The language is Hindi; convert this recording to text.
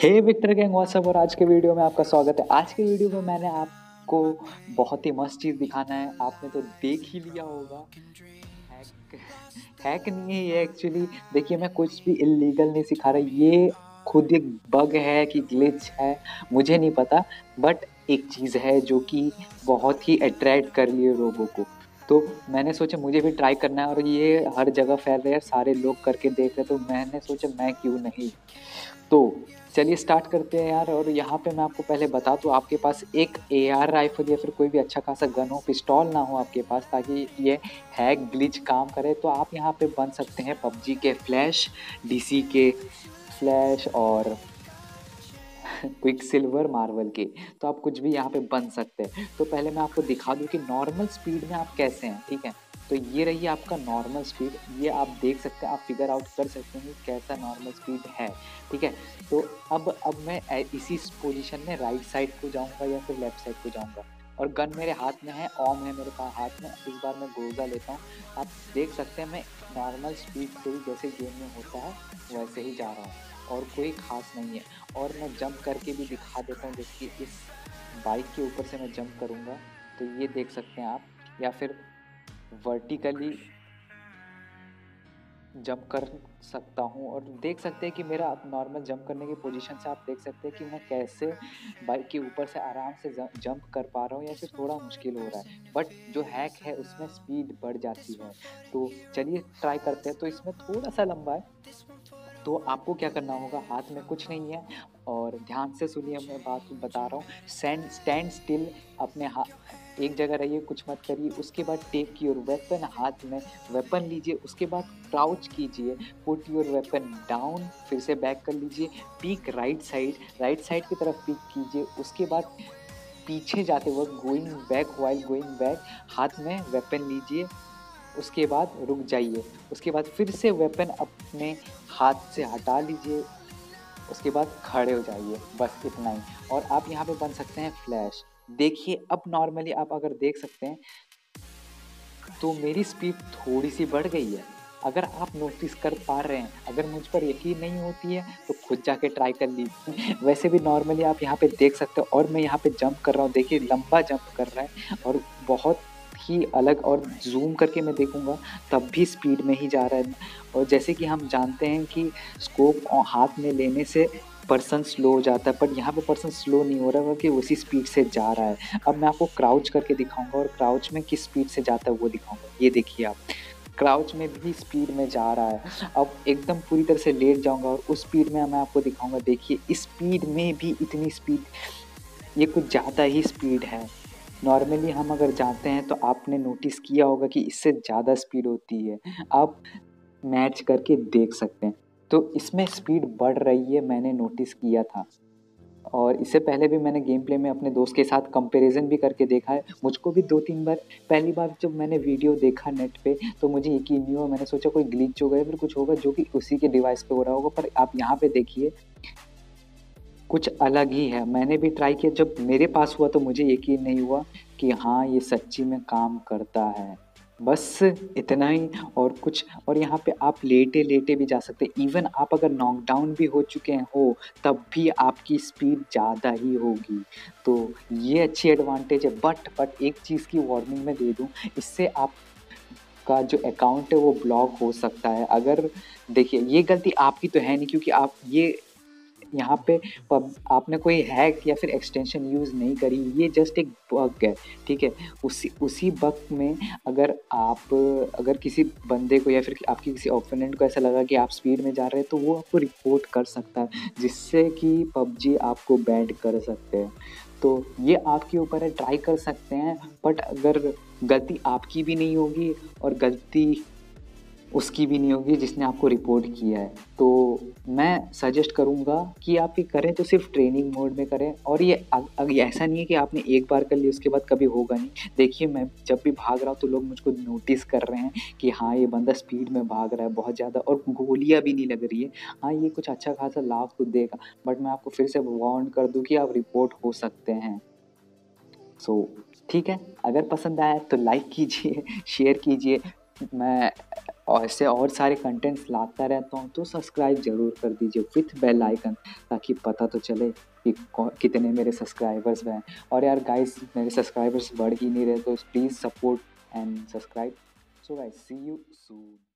हे विक्टर गैंग व्हाट्सअप। और आज के वीडियो में आपका स्वागत है। आज के वीडियो में मैंने आपको बहुत ही मस्त चीज़ दिखाना है। आपने तो देख ही लिया होगा। हैक हैक नहीं है ये एक्चुअली। देखिए, मैं कुछ भी इलीगल नहीं सिखा रहा। ये खुद एक बग है कि ग्लिच है, मुझे नहीं पता। बट एक चीज़ है जो कि बहुत ही अट्रैक्ट कर लिए लोगों को। तो मैंने सोचा मुझे भी ट्राई करना है, और ये हर जगह फैल रहा है, सारे लोग करके देख रहे, तो मैंने सोचा मैं क्यों नहीं। तो चलिए स्टार्ट करते हैं यार। और यहाँ पे मैं आपको पहले बता दूँ, आपके पास एक एआर राइफल या फिर कोई भी अच्छा खासा गन हो, पिस्टल ना हो आपके पास, ताकि ये हैक ग्लिच काम करे। तो आप यहाँ पे बन सकते हैं पबजी के फ्लैश, डीसी के फ्लैश और क्विक सिल्वर मार्वल के। तो आप कुछ भी यहाँ पे बन सकते हैं। तो पहले मैं आपको दिखा दूँ कि नॉर्मल स्पीड में आप कैसे हैं, ठीक है। तो ये रही आपका नॉर्मल स्पीड। ये आप देख सकते हैं, आप फिगर आउट कर सकते हैं कि कैसा नॉर्मल स्पीड है, ठीक है। तो अब मैं इसी पोजीशन में राइट साइड को जाऊंगा या फिर लेफ्ट साइड को जाऊंगा, और गन मेरे हाथ में है, ऑम है मेरे पास हाथ में। इस बार मैं गोजा लेता हूँ। आप देख सकते हैं मैं नॉर्मल स्पीड से ही जैसे गेम में होता है वैसे ही जा रहा हूँ, और कोई खास नहीं है। और मैं जंप करके भी दिखा देता हूँ। देखिए, इस बाइक के ऊपर से मैं जंप करूँगा तो ये देख सकते हैं आप, या फिर वर्टिकली जंप कर सकता हूँ। और देख सकते हैं कि मेरा नॉर्मल जंप करने की पोजीशन से आप देख सकते हैं कि मैं कैसे बाइक के ऊपर से आराम से जंप कर पा रहा हूँ, या फिर थोड़ा मुश्किल हो रहा है। बट जो हैक है उसमें स्पीड बढ़ जाती है। तो चलिए ट्राई करते हैं। तो इसमें थोड़ा सा लंबा है, तो आपको क्या करना होगा, हाथ में कुछ नहीं है, और ध्यान से सुनिए, मैं बात बता रहा हूँ। स्टैंड स्टिल, अपने हाथ एक जगह रहिए, कुछ मत करिए। उसके बाद टेक योर वेपन, हाथ में वेपन लीजिए। उसके बाद क्राउच कीजिए, पुट योर वेपन डाउन, फिर से बैक कर लीजिए। पीक राइट साइड की तरफ पीक कीजिए। उसके बाद पीछे जाते वक्त गोइंग बैक, हाथ में वेपन लीजिए। उसके बाद रुक जाइए। उसके बाद फिर से वेपन अपने हाथ से हटा लीजिए। उसके बाद खड़े हो जाइए, बस इतना ही। और आप यहाँ पे बन सकते हैं फ्लैश। देखिए, अब नॉर्मली आप अगर देख सकते हैं तो मेरी स्पीड थोड़ी सी बढ़ गई है। अगर आप नोटिस कर पा रहे हैं, अगर मुझ पर यकीन नहीं होती है तो खुद जाके ट्राई कर लीजिए। वैसे भी नॉर्मली आप यहाँ पे देख सकते हो, और मैं यहाँ पे जंप कर रहा हूँ, देखिए लंबा जंप कर रहा है, और बहुत ही अलग। और जूम करके मैं देखूंगा तब भी स्पीड में ही जा रहा है। और जैसे कि हम जानते हैं कि स्कोप हाथ में लेने से पर्सन स्लो हो जाता है, बट यहाँ पे पर्सन स्लो नहीं हो रहा है, बल्कि उसी स्पीड से जा रहा है। अब मैं आपको क्राउच करके दिखाऊंगा, और क्राउच में किस स्पीड से जाता है वो दिखाऊंगा। ये देखिए, आप क्राउच में भी स्पीड में जा रहा है। अब एकदम पूरी तरह से लेट जाऊंगा और उस स्पीड में मैं आपको दिखाऊंगा। देखिए, इस स्पीड में भी इतनी स्पीड, ये कुछ ज़्यादा ही स्पीड है। नॉर्मली हम अगर जाते हैं तो आपने नोटिस किया होगा कि इससे ज़्यादा स्पीड होती है। आप मैच करके देख सकते हैं। तो इसमें स्पीड बढ़ रही है, मैंने नोटिस किया था। और इससे पहले भी मैंने गेम प्ले में अपने दोस्त के साथ कंपैरिजन भी करके देखा है। मुझको भी 2-3 बार, पहली बार जब मैंने वीडियो देखा नेट पे तो मुझे यकीन नहीं हुआ। मैंने सोचा कोई ग्लिच हो गया या फिर कुछ होगा जो कि उसी के डिवाइस पे हो रहा होगा। पर आप यहाँ पे देखिए, कुछ अलग ही है। मैंने भी ट्राई किया, जब मेरे पास हुआ तो मुझे यकीन नहीं हुआ कि हाँ, ये सच्ची में काम करता है। बस इतना ही। और कुछ, और यहाँ पे आप लेटे-लेटे भी जा सकते हैं। इवन आप अगर नॉकडाउन भी हो चुके हैं तब भी आपकी स्पीड ज़्यादा ही होगी। तो ये अच्छी एडवांटेज है। बट एक चीज़ की वार्निंग मैं दे दूँ, इससे आपका जो अकाउंट है वो ब्लॉक हो सकता है। अगर देखिए, ये गलती आपकी तो है नहीं, क्योंकि आप ये यहाँ पे आपने कोई हैक या फिर एक्सटेंशन यूज़ नहीं करी। ये जस्ट एक बग है, ठीक है। उसी बग में अगर किसी बंदे को या फिर आपकी किसी ओपोनेंट को ऐसा लगा कि आप स्पीड में जा रहे हैं, तो वो आपको रिपोर्ट कर सकता है, जिससे कि पबजी आपको बैन कर सकते हैं। तो ये आपके ऊपर है, ट्राई कर सकते हैं। बट अगर गलती आपकी भी नहीं होगी और गलती उसकी भी नहीं होगी जिसने आपको रिपोर्ट किया है। तो मैं सजेस्ट करूँगा कि आप ये करें तो सिर्फ ट्रेनिंग मोड में करें। और ये ऐसा नहीं है कि आपने एक बार कर लिया उसके बाद कभी होगा नहीं। देखिए, मैं जब भी भाग रहा हूँ तो लोग मुझको नोटिस कर रहे हैं कि हाँ, ये बंदा स्पीड में भाग रहा है बहुत ज़्यादा, और गोलियाँ भी नहीं लग रही है। हाँ, ये कुछ अच्छा खासा लाभ तो देगा, बट मैं आपको फिर से वार्न कर दूँ कि आप रिपोर्ट हो सकते हैं। ठीक है, अगर पसंद आया तो लाइक कीजिए, शेयर कीजिए। मैं और ऐसे और सारे कंटेंट्स लाता रहता हूँ, तो सब्सक्राइब ज़रूर कर दीजिए विथ बेल आइकन, ताकि पता तो चले कि कितने मेरे सब्सक्राइबर्स हैं। और यार गाइस, मेरे सब्सक्राइबर्स बढ़ ही नहीं रहे, तो please support and subscribe. So guys, see you soon.